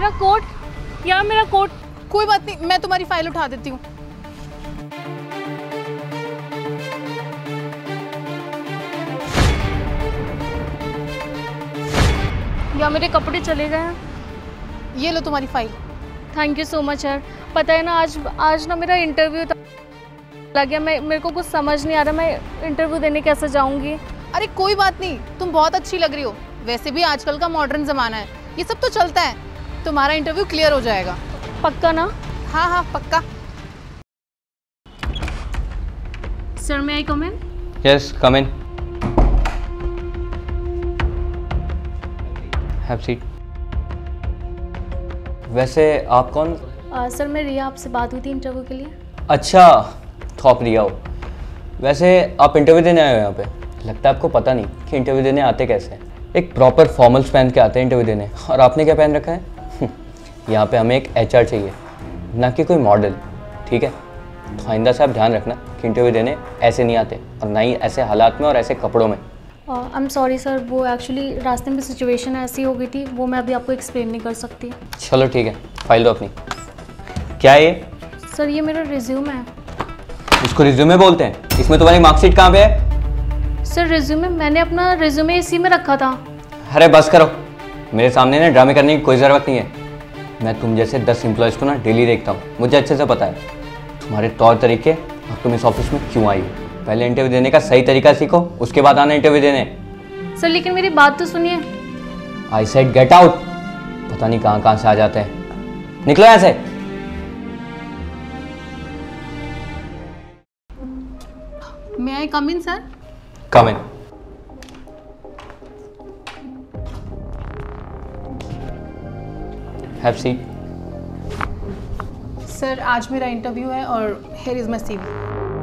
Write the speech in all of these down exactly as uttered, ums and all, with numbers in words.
मेरा कोट, यार मेरा कोट। कोई बात नहीं, मैं तुम्हारी फाइल उठा देती हूँ। यार मेरे कपड़े चले गए हैं। ये लो तुम्हारी file. Thank you so much यार। पता है ना, आज आज ना मेरा इंटरव्यू था, लग गया। मैं मेरे को कुछ समझ नहीं आ रहा, मैं इंटरव्यू देने कैसे जाऊंगी। अरे कोई बात नहीं, तुम बहुत अच्छी लग रही हो। वैसे भी आजकल का मॉडर्न ज़माना है, ये सब तो चलता है। तुम्हारा इंटरव्यू क्लियर हो जाएगा। पक्का ना? हाँ हाँ पक्का। Sir may I come in? Yes come in. Have seat. वैसे आप कौन? आ, सर मैं रिया, आपसे बात हुई थी इंटरव्यू के लिए। अच्छा, तो आप रिया हो। वैसे आप इंटरव्यू देने आए हो यहाँ पे। लगता है आपको पता नहीं कि इंटरव्यू देने आते कैसे हैं। एक प्रॉपर फॉर्मल्स पहन के आते हैं इंटरव्यू देने, और आपने क्या पहन रखा है? यहाँ पे हमें एक एचआर चाहिए, ना कि कोई मॉडल, ठीक है? तो आइंदा से आप ध्यान रखना कि इंटरव्यू देने ऐसे नहीं आते, और ना ही ऐसे हालात में और ऐसे कपड़ों में। आई एम सॉरी सर, वो एक्चुअली रास्ते में सिचुएशन ऐसी हो गई थी, वो मैं अभी आपको एक्सप्लेन नहीं कर सकती। चलो ठीक है, फाइल दो अपनी। क्या है ये? सर ये मेरा रिज्यूम है। इसको रिज्यूमे बोलते हैं? इसमें तुम्हारी मार्कशीट कहाँ पे है? सर रिज्यूमे, मैंने अपना रिज्यूमे इसी में रखा था। अरे बस करो, मेरे सामने ना ड्रामे करने की कोई ज़रूरत नहीं है। मैं तुम जैसे दस एम्प्लॉयज़ को ना डेली देखता हूँ, मुझे अच्छे से पता है तुम्हारे तौर तरीके और तुम इस ऑफिस में क्यों आई हो। पहले इंटरव्यू देने का सही तरीका सीखो, उसके बाद आना इंटरव्यू देने। सर लेकिन मेरी बात तो सुनिए। I said get out. पता नहीं कहाँ कहाँ से आ जाते हैं, निकलो यहाँ से। May I come in sir? Come in. Have seat. Sir आज मेरा इंटरव्यू है और हियर इज माय सीवी।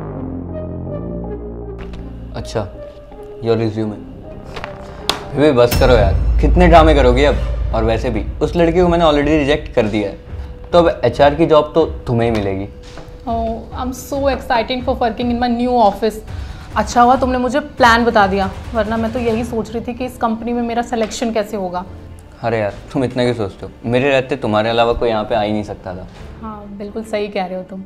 अच्छा, योर रिज्यूमे। फिर भी बस करो यार, कितने ड्रामे करोगे अब। और वैसे भी उस लड़की को मैंने ऑलरेडी रिजेक्ट कर दिया है, तो अब एचआर की जॉब तो तुम्हें ही मिलेगी। Oh I am so excited for working in my new office. अच्छा हुआ तुमने मुझे प्लान बता दिया, वरना मैं तो यही सोच रही थी कि इस कंपनी में मेरा सिलेक्शन कैसे होगा। अरे यार तुम इतना क्यों सोचते हो, मेरे रहते तुम्हारे अलावा कोई यहाँ पे आ ही नहीं सकता था। हाँ बिल्कुल सही कह रहे हो तुम।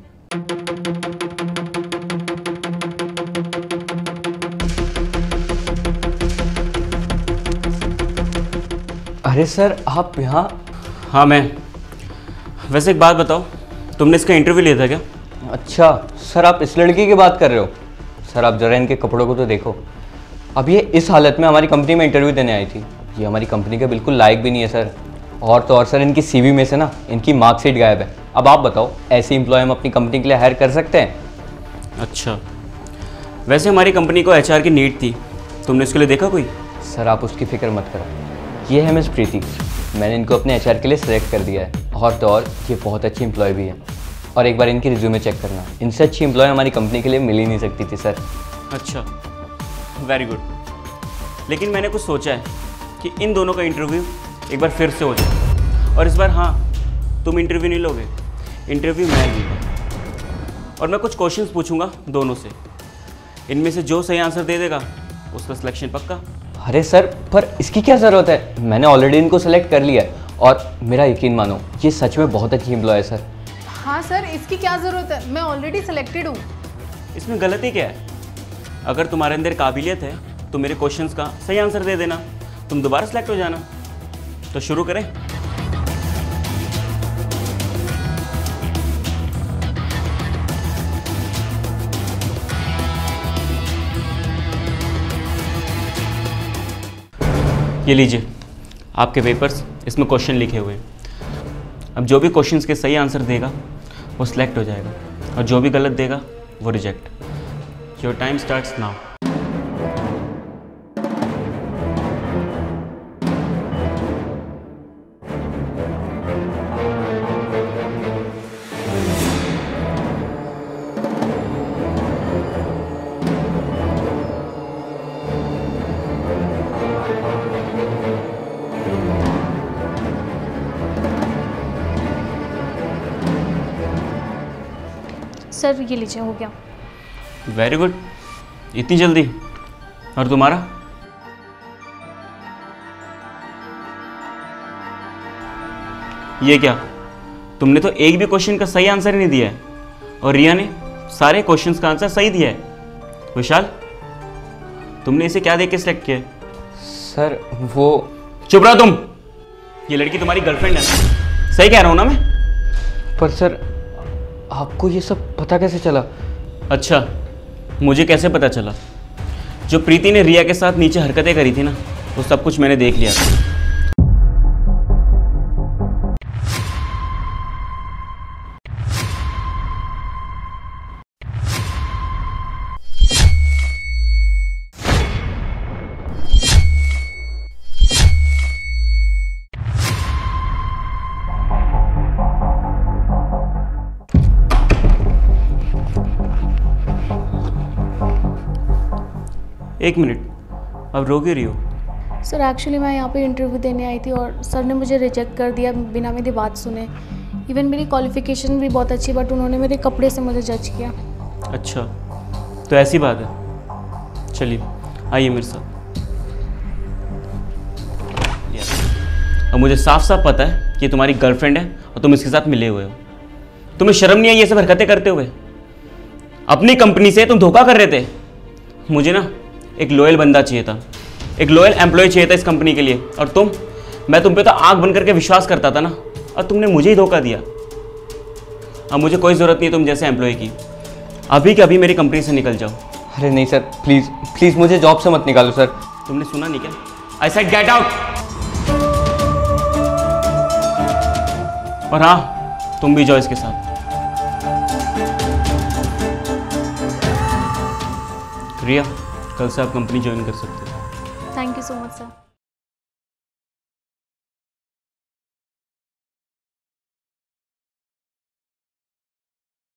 अरे सर आप यहाँ? हाँ मैं। वैसे एक बात बताओ, तुमने इसका इंटरव्यू लिया था क्या? अच्छा सर, आप इस लड़की की बात कर रहे हो? सर आप ज़रा इनके कपड़ों को तो देखो। अब ये इस हालत में हमारी कंपनी में इंटरव्यू देने आई थी। ये हमारी कंपनी के बिल्कुल लायक भी नहीं है सर। और तो और सर, इनकी सीवी में से ना इनकी मार्कशीट गायब है। अब आप बताओ, ऐसी एम्प्लॉय हम अपनी कंपनी के लिए हायर कर सकते हैं? अच्छा, वैसे हमारी कंपनी को एचआर की नीड थी, तुमने इसके लिए देखा कोई? सर आप उसकी फिक्र मत करो, ये है मिस प्रीति। मैंने इनको अपने एचआर के लिए सिलेक्ट कर दिया है। और तो और ये बहुत अच्छी एम्प्लॉय भी है। और एक बार इनकी रिज्यूमे चेक करना, इनसे अच्छी एम्प्लॉय हमारी कंपनी के लिए मिल ही नहीं सकती थी सर। अच्छा, वेरी गुड। लेकिन मैंने कुछ सोचा है कि इन दोनों का इंटरव्यू एक बार फिर से हो जाए। और इस बार हाँ, तुम इंटरव्यू नहीं लोगे, इंटरव्यू मैं लूँगा। और मैं कुछ क्वेश्चंस पूछूंगा दोनों से, इनमें से जो सही आंसर दे देगा उसका सिलेक्शन पक्का। अरे सर, पर इसकी क्या ज़रूरत है, मैंने ऑलरेडी इनको सेलेक्ट कर लिया है। और मेरा यकीन मानो, ये सच में बहुत अच्छी एम्प्लॉय है सर। हाँ सर, इसकी क्या ज़रूरत है, मैं ऑलरेडी सिलेक्टेड हूँ। इसमें गलती क्या है? अगर तुम्हारे अंदर काबिलियत है तो मेरे क्वेश्चंस का सही आंसर दे देना, तुम दोबारा सेलेक्ट हो जाना। तो शुरू करें? ये लीजिए आपके पेपर्स, इसमें क्वेश्चन लिखे हुए हैं। अब जो भी क्वेश्चंस के सही आंसर देगा वो सिलेक्ट हो जाएगा, और जो भी गलत देगा वो reject. Your time starts now. Sir ये लीजिए, हो गया। वेरी गुड, इतनी जल्दी। और तुम्हारा? ये क्या, तुमने तो एक भी क्वेश्चन का सही आंसर ही नहीं दिया है, और रिया ने सारे क्वेश्चंस का आंसर सही दिया है। विशाल, तुमने इसे क्या देख के सिलेक्ट किया है? सर वो चुप रहो तुम, ये लड़की तुम्हारी गर्लफ्रेंड है ना? सही कह रहा हूँ ना मैं? पर सर आपको ये सब पता कैसे चला? अच्छा, मुझे कैसे पता चला? जो प्रीति ने रिया के साथ नीचे हरकतें करी थी ना, वो सब कुछ मैंने देख लिया था। एक मिनट, अब रो क्यों रही हो? सर एक्चुअली मैं यहाँ पे इंटरव्यू देने आई थी और सर ने मुझे रिजेक्ट कर दिया बिना मेरी बात सुने। इवन मेरी क्वालिफिकेशन भी बहुत अच्छी, बट उन्होंने मेरे कपड़े से मुझे जज किया। अच्छा, तो ऐसी बात है। चलिए आइए मेरे साथ। अब मुझे साफ साफ पता है कि तुम्हारी गर्लफ्रेंड है और तुम इसके साथ मिले हुए हो। तुम्हें शर्म नहीं आई ये सब हरकतें करते हुए? अपनी कंपनी से तुम धोखा कर रहे थे। मुझे ना एक लॉयल बंदा चाहिए था, एक लॉयल एम्प्लॉय चाहिए था इस कंपनी के लिए, और तुम, मैं तुम पे तो आंख बंद करके विश्वास करता था ना, और तुमने मुझे ही धोखा दिया। अब मुझे कोई ज़रूरत नहीं है तुम जैसे एम्प्लॉय की। अभी के अभी मेरी कंपनी से निकल जाओ। अरे नहीं सर, प्लीज़ प्लीज़ मुझे जॉब से मत निकालो सर। तुमने सुना नहीं क्या? I said get out. और हाँ, तुम भी जाओ इसके साथ। रिया, कल से आप कंपनी ज्वाइन कर सकते हो। Thank you so much sir.